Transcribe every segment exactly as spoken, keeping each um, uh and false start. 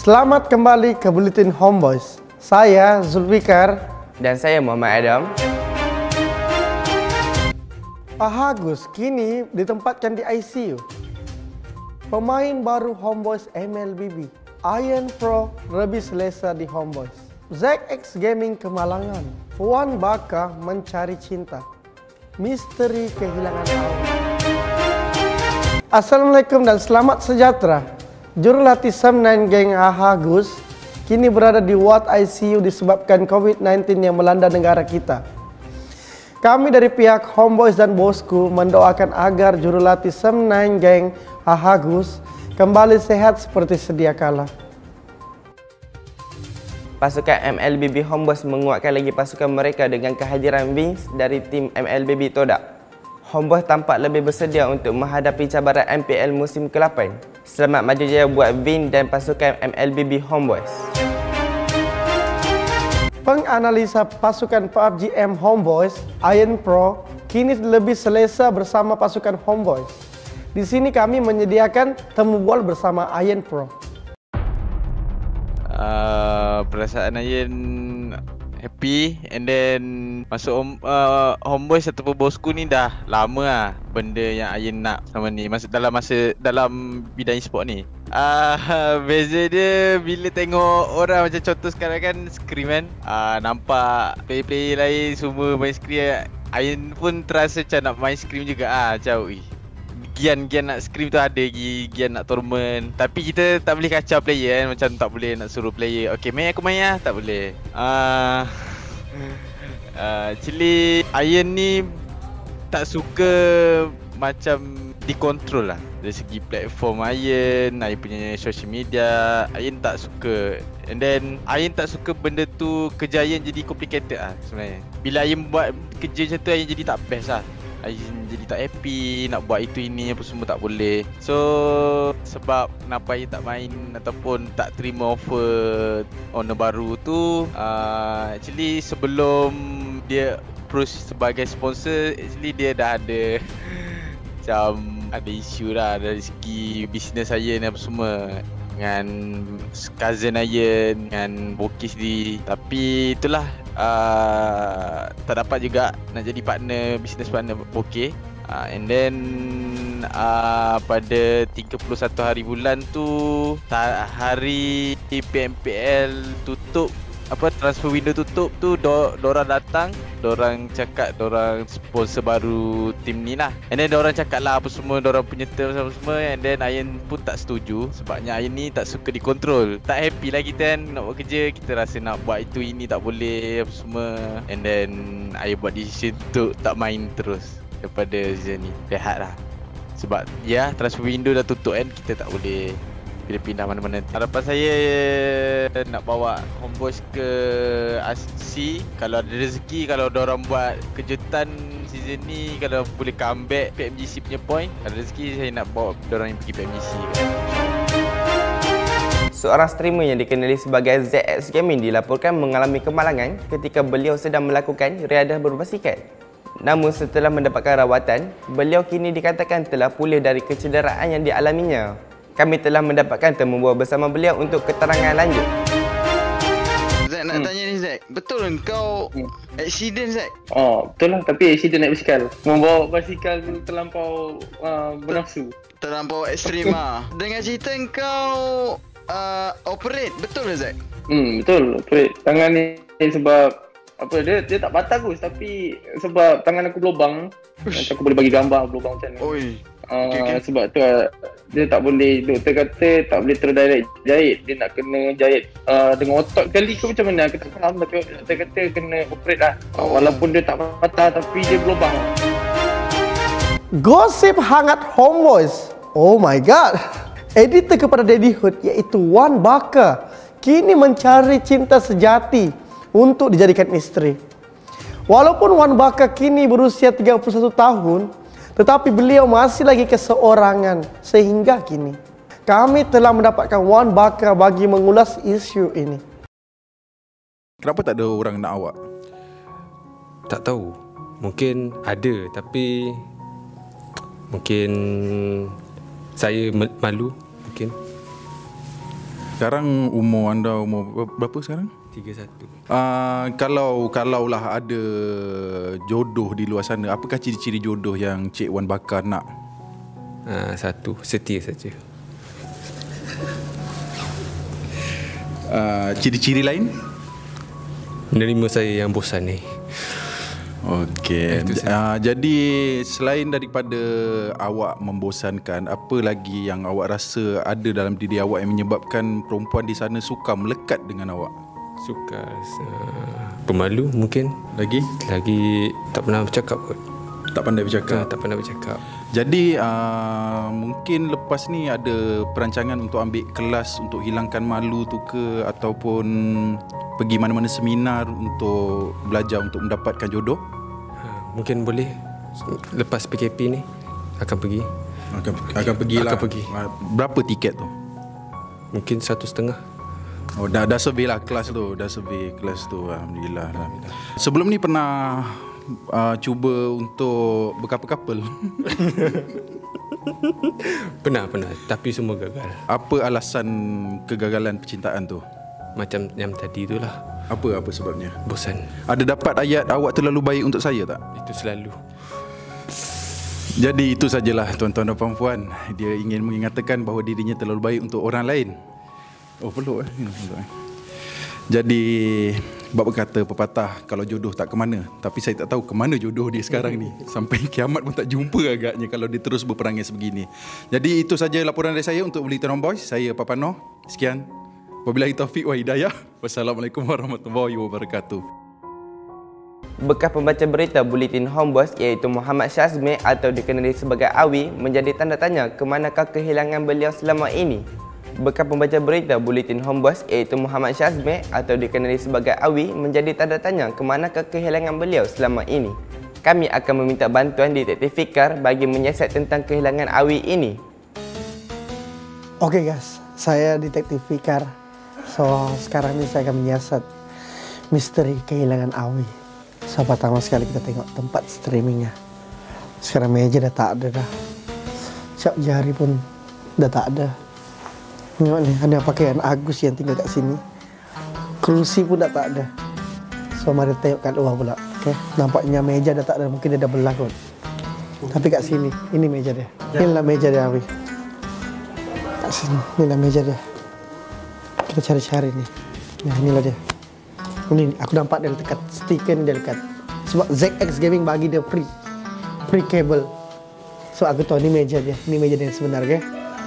Selamat kembali ke Buletin Homeboys. Saya Zulfikar dan saya Muhammad Adam. Pak Agus kini ditempatkan di I C U. Pemain baru Homeboys M L B B, Ian Pro lebih selesa di Homeboys. Zack X Gaming Kemalangan, Wan Baka mencari cinta, misteri kehilangan awal. Assalamualaikum dan selamat sejahtera. Jurulatih Sam sembilan geng Pak Agus kini berada di ward I C U disebabkan COVID sembilan belas yang melanda negara kita. Kami dari pihak Homeboys dan Bosku mendoakan agar jurulatih Sam sembilan geng Pak Agus kembali sehat seperti sedia kala. Pasukan M L B B Homeboys menguatkan lagi pasukan mereka dengan kehadiran Wings dari tim M L B B Todak. Homeboys tampak lebih bersedia untuk menghadapi cabaran M P L musim ke lapan. Selamat maju jaya buat Wings dan pasukan M L B B Homeboys. Penganalisa pasukan P U B G M Homeboys, Ian Pro, kini lebih selesa bersama pasukan Homeboys. Di sini kami menyediakan temu gol bersama Ian Pro. Uh, perasaan Ian happy, and then masuk home, uh, Homeboys ataupun Bosku ni dah lama lah benda yang Ian nak sama ni, masuk dalam masa dalam bidang e-sport ni. Uh, beza dia bila tengok orang macam contoh sekarang kan Scream kan, uh, nampak player-player lain semua main Scream, Ian pun terasa macam nak main Scream juga ah, macam ui, gian-gian nak Scream tu ada lagi, gian nak tournament. Tapi kita tak boleh kacau player kan, macam tak boleh nak suruh player okay main aku main lah, tak boleh. uh, uh, Actually Ian ni tak suka macam dikontrol lah dari segi platform Ian, Ian punya social media, Ian tak suka. And then Ian tak suka benda tu kerja Ian jadi complicated lah sebenarnya. Bila Ian buat kerja macam tu, Ian jadi tak best lah, Ian jadi tak happy, nak buat itu ini apa semua tak boleh. So sebab kenapa Ian tak main ataupun tak terima offer owner baru tu, uh, actually sebelum dia approach sebagai sponsor, actually dia dah ada macam ada isu lah dari segi bisnes Ian apa semua dengan cousin Ian, dengan Bokis di. Tapi itulah, uh, tak dapat juga nak jadi partner, business partner Bokeh. uh, And then uh, pada tiga puluh satu hari bulan tu, hari P M P L tutup, apa transfer window tutup tu, do, dorang datang, dorang cakap dorang sponsor baru tim ni lah. And then dorang cakap lah apa semua, dorang punya terms apa semua. And then Ian pun tak setuju sebabnya Ian ni tak suka dikontrol. Tak happy lah kita kan nak buat kerja, kita rasa nak buat itu ini tak boleh apa semua. And then Ian buat decision untuk tak main terus daripada season ni. Rehat lah, sebab ya transfer window dah tutup kan, kita tak boleh bila pindah mana-mana. Harapan saya nak bawa Homeboys ke A S E C. Kalau ada rezeki, kalau diorang buat kejutan season ni, kalau boleh comeback P M G C punya point, ada rezeki saya nak bawa diorang yang pergi P M G C. Seorang streamer yang dikenali sebagai Zack X Gaming dilaporkan mengalami kemalangan ketika beliau sedang melakukan riadah berbasikal. Namun setelah mendapatkan rawatan, beliau kini dikatakan telah pulih dari kecederaan yang dialaminya. Kami telah mendapatkan temu bual bersama beliau untuk keterangan lanjut. Zack nak hmm. tanya ni Zack, betul kan kau hmm. accident Zack? Oh betul lah, tapi accident naik basikal. Membawa basikal terlampau uh, bernafsu. Terlampau ekstrim lah. Dengan cerita kau uh, operate, betul ke Zack? Hmm betul, operate tangan ni sebab apa, dia dia tak patah Gus, tapi sebab tangan aku berlubang. Macam aku boleh bagi gambar berlubang macam ni. Oi. Uh, okay, okay. Sebab tu uh, dia tak boleh, doktor kata tak boleh terdirect jahit. Dia nak kena jahit uh, dengan otot kali ke macam mana, aku tak faham. Tapi doktor kata kena operate lah. uh, Walaupun dia tak patah tapi dia berlubang. Gosip hangat Homeboys. Oh my god. Editor kepada Daddyhood iaitu Wan Baka kini mencari cinta sejati untuk dijadikan isteri. Walaupun Wan Baka kini berusia tiga puluh satu tahun, tetapi beliau masih lagi keseorangan sehingga kini. Kami telah mendapatkan Wan Baka bagi mengulas isu ini. Kenapa tak ada orang nak awak? Tak tahu. Mungkin ada, tapi mungkin saya malu mungkin. Sekarang umur anda umur berapa sekarang? tiga puluh satu. Uh, kalau kalaulah ada jodoh di luar sana, apakah ciri-ciri jodoh yang Cik Wan Bakar nak? Uh, satu, setia saja. Uh, ciri-ciri lain? Menerima saya yang bosan ni. Okey. Uh, jadi selain daripada awak membosankan, apa lagi yang awak rasa ada dalam diri awak yang menyebabkan perempuan di sana suka melekat dengan awak? Suka uh, pemalu mungkin. Lagi? Lagi tak pernah bercakap kot. Tak pandai bercakap? Tak, tak pernah bercakap. Jadi uh, mungkin lepas ni ada perancangan untuk ambil kelas untuk hilangkan malu tu ke, ataupun pergi mana-mana seminar untuk belajar untuk mendapatkan jodoh? Uh, mungkin boleh. Lepas P K P ni akan pergi. Akan akan pergilah. Akan pergi. Berapa tiket tu? Mungkin satu setengah. Oh, dah dah survey lah kelas tu, dah survey kelas tu. Alhamdulillah. Alhamdulillah. Sebelum ni pernah uh, cuba untuk berkapal-kapal? Pernah, pernah. Tapi semua gagal. Apa alasan kegagalan percintaan tu? Macam yang tadi tu lah. Apa apa sebabnya? Bosan. Ada dapat ayat awak terlalu baik untuk saya tak? Itu selalu. Jadi itu sajalah tuan-tuan dan puan-puan. Dia ingin mengatakan bahawa dirinya terlalu baik untuk orang lain. Oh peluk eh. Jadi bab berkata pepatah, kalau jodoh tak ke mana. Tapi saya tak tahu ke mana jodoh dia sekarang ni. Sampai kiamat pun tak jumpa agaknya kalau dia terus berperangai sebegini. Jadi itu saja laporan dari saya untuk Bulletin Homeboys. Saya Papa Noh. Sekian. Wabillahi taufiq wa hidayah. Wassalamualaikum warahmatullahi wabarakatuh. Bekas pembaca berita Bulletin Homeboys iaitu Muhammad Syazmi atau dikenali sebagai Awi menjadi tanda tanya ke manakah kehilangan beliau selama ini. Bekas pembaca berita Bulletin Homeboys iaitu Muhammad Syazmi atau dikenali sebagai Awi menjadi tanda tanya ke manakah kehilangan beliau selama ini. Kami akan meminta bantuan Detektif Fikar bagi menyiasat tentang kehilangan Awi ini. Oke okay guys, saya Detektif Fikar. So sekarang ini saya akan menyiasat misteri kehilangan Awi. So pertama sekali kita tengok tempat streamingnya. Sekarang meja dah tak ada dah. Cap jari pun dah tak ada. Tengok ni, ada pakaian Agus yang tinggal kat sini. Kerusi pun dah tak ada. So mari tengok kat luar pula. Okay. Nampaknya meja dah tak ada, mungkin dia dah belah kot. Tapi kat sini, ini meja dia. Inilah meja dia Awi. Kat sini, inilah meja dia. Kita cari-cari ni. Nah inilah dia. Ini aku nampak dia dekat stiker ni dia dekat. Sebab Z X Gaming bagi dia free. Free cable. So aku tahu ni meja dia. Ini meja dia sebenar ke. Okay?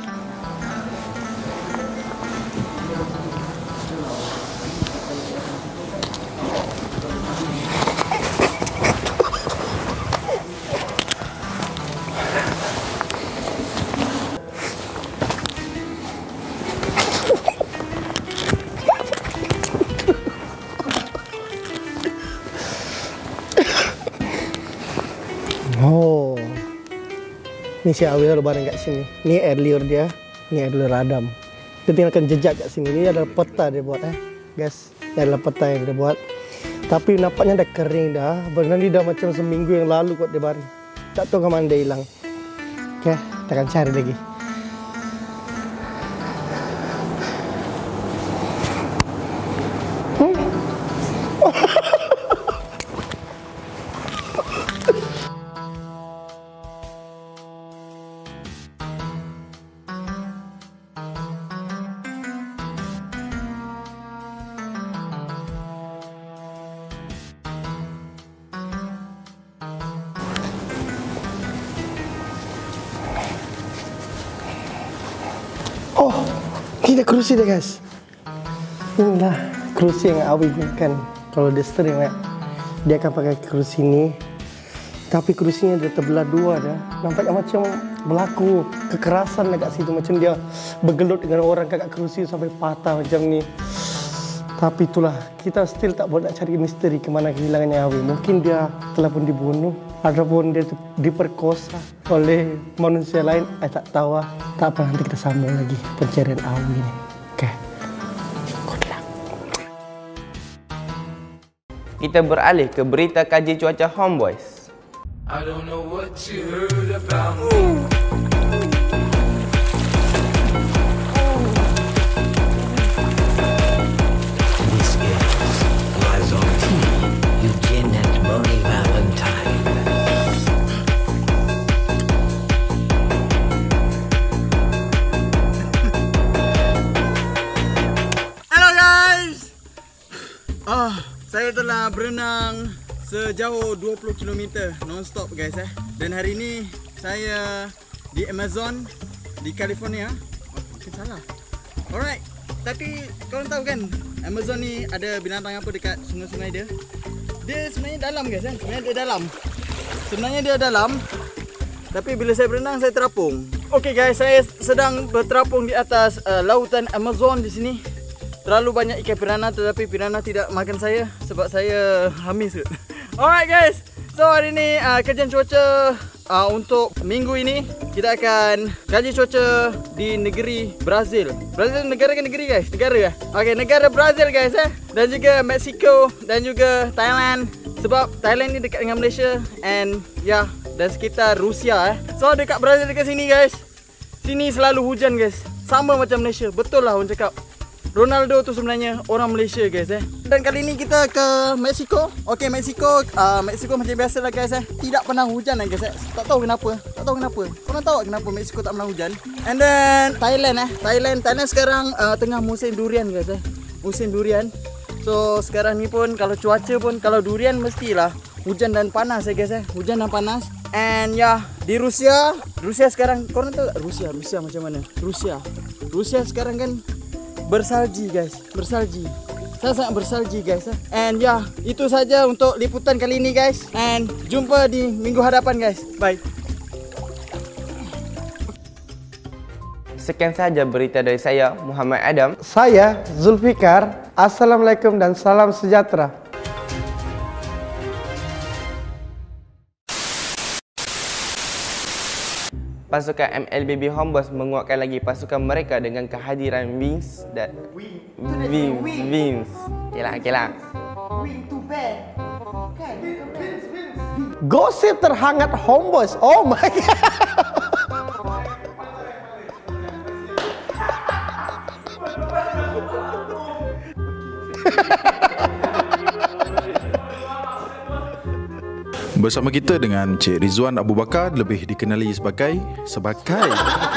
Oh, ni si Awi lebaran kat sini. Ni air liur dia, ni air liur Adam. Dia tinggalkan jejak kat sini. Ni adalah peta dia buat eh, guys. Ini adalah peta yang dia buat. Tapi nampaknya dah kering dah. Benar ni dah macam seminggu yang lalu kot dia baring. Tak tahu ke mana dia hilang. Okay, kita akan cari lagi. Oh, ini kerusi dia guys. Inilah kerusi yang Awi gunakan kalau dia stream ya. Dia akan pakai kerusi ini. Tapi kerusinya dia terbelah dua dah. Nampaknya macam berlaku kekerasan dekat situ. Macam dia bergelut dengan orang kat kerusi sampai patah macam ni. Tapi itulah, kita still tak boleh nak cari misteri ke mana kehilangannya Awi. Mungkin dia telah pun dibunuh ataupun dia diperkosa oleh manusia lain. Eh tak tahu lah. Tak apa, nanti kita sambung lagi pencarian Awi ni. Okay. Good luck. Kita beralih ke berita kaji cuaca Homeboys. I don't know what you heard about me. Saya telah berenang sejauh dua puluh kilometer non-stop guys eh. Dan hari ini saya di Amazon di California. Oh, mungkin salah. Alright. Tapi korang tahu kan Amazon ni ada binatang apa dekat sungai-sungai dia? Dia sebenarnya dalam guys eh. Sebenarnya dia dalam. Sebenarnya dia dalam. Tapi bila saya berenang saya terapung. Okay guys, saya sedang berterapung di atas uh, lautan Amazon di sini. Terlalu banyak ikan piranha tetapi piranha tidak makan saya sebab saya hamis. Alright guys, so hari ni uh, kajian cuaca uh, untuk minggu ini. Kita akan kaji cuaca di negeri Brazil. Brazil negara ke negeri guys? Negara ya? Okay, negara Brazil guys eh. Dan juga Mexico dan juga Thailand. Sebab Thailand ni dekat dengan Malaysia. And ya, yeah, dan sekitar Rusia eh. So dekat Brazil dekat sini guys. Sini selalu hujan guys. Sama macam Malaysia. Betul lah orang cakap. Ronaldo tu sebenarnya orang Malaysia guys eh. Dan kali ni kita ke Mexico. Okay, Mexico uh, Mexico macam biasa lah guys eh. Tidak pernah hujan lah guys eh. Tak tahu kenapa. Tak tahu kenapa. Korang tahu kenapa Mexico tak pernah hujan? And then Thailand eh. Thailand Thailand sekarang uh, tengah musim durian guys eh. Musim durian. So sekarang ni pun kalau cuaca pun kalau durian mestilah hujan dan panas ya guys eh. Hujan dan panas. And ya, yeah, di Rusia, Rusia sekarang korang tahu tak Rusia, Rusia macam mana? Rusia. Rusia sekarang kan bersalji guys, bersalji. Saya sangat bersalji guys. And ya, yeah, itu saja untuk liputan kali ini guys. And jumpa di minggu hadapan guys. Bye. Sekian sahaja berita dari saya, Muhammad Adam. Saya, Zulfikar. Assalamualaikum dan salam sejahtera. Pasukan M L B B Homeboyz menguatkan lagi pasukan mereka dengan kehadiran Wings dan Wings, Wings. Okeylah, okeylah. Wing to bed. Kan? Gosip terhangat Homeboyz. Oh my god. Bersama kita dengan Cik Rizwan Abu Bakar, lebih dikenali sebagai Sebakai.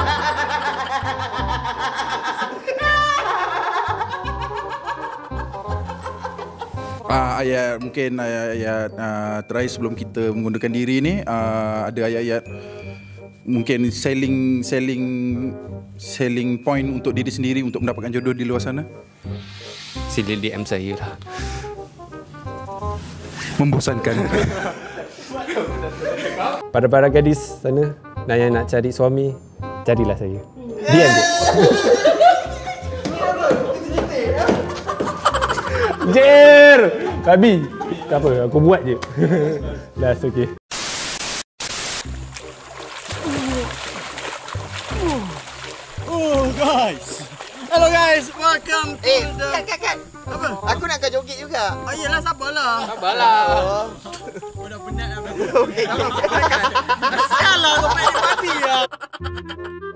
Ah, ayat mungkin ayat-ayat uh, terakhir sebelum kita mengundurkan diri ni, uh, ada ayat-ayat mungkin selling selling selling point untuk diri sendiri untuk mendapatkan jodoh di luar sana. Sila D M saya lah. Membosankan. Pada para gadis sana yang nak cari suami, carilah saya. Diam je. Jer! Babi. Tak apa, aku buat je. Last, okay. Oh guys. Hello guys, welcome to eh, the... Kat, kat, kat. Apa? Aku nak kau joget juga. Oh iyalah, sabarlah. Sabarlah. Oh. Kau dah penat dah. Okay. Sial lah, kau main babi lah.